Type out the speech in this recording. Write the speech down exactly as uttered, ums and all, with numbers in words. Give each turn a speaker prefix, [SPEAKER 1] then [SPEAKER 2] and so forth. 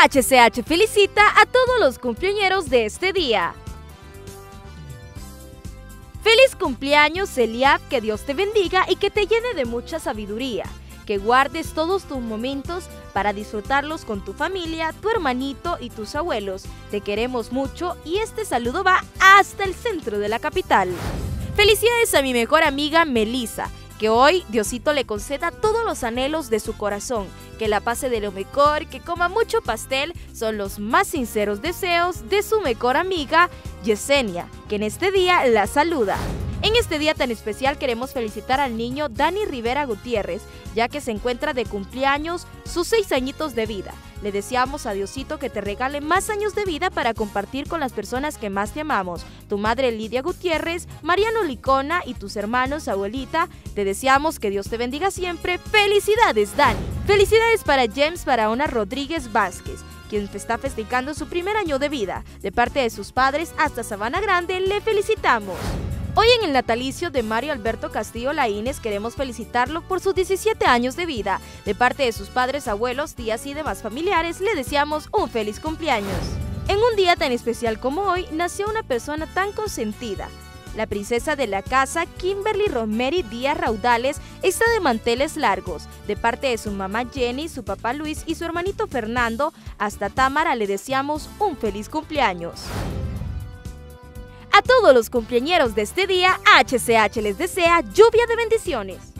[SPEAKER 1] H C H felicita a todos los cumpleañeros de este día. ¡Feliz cumpleaños, Eliab! Que Dios te bendiga y que te llene de mucha sabiduría. Que guardes todos tus momentos para disfrutarlos con tu familia, tu hermanito y tus abuelos. Te queremos mucho y este saludo va hasta el centro de la capital. Felicidades a mi mejor amiga Melissa, que hoy Diosito le conceda todos los anhelos de su corazón, que la pase de lo mejor, que coma mucho pastel, son los más sinceros deseos de su mejor amiga Yesenia, que en este día la saluda. En este día tan especial queremos felicitar al niño Dani Rivera Gutiérrez, ya que se encuentra de cumpleaños sus seis añitos de vida. Le deseamos a Diosito que te regale más años de vida para compartir con las personas que más te amamos. Tu madre Lidia Gutiérrez, Mariano Licona y tus hermanos, abuelita, te deseamos que Dios te bendiga siempre. ¡Felicidades, Dani! Felicidades para James Barahona Rodríguez Vázquez, quien está festejando su primer año de vida. De parte de sus padres hasta Sabana Grande, le felicitamos. Hoy en el natalicio de Mario Alberto Castillo Laínez queremos felicitarlo por sus diecisiete años de vida. De parte de sus padres, abuelos, tías y demás familiares, le deseamos un feliz cumpleaños. En un día tan especial como hoy, nació una persona tan consentida. La princesa de la casa, Kimberly Rosemary Díaz Raudales, está de manteles largos. De parte de su mamá Jenny, su papá Luis y su hermanito Fernando, hasta Támara le deseamos un feliz cumpleaños. A todos los cumpleañeros de este día, H C H les desea lluvia de bendiciones.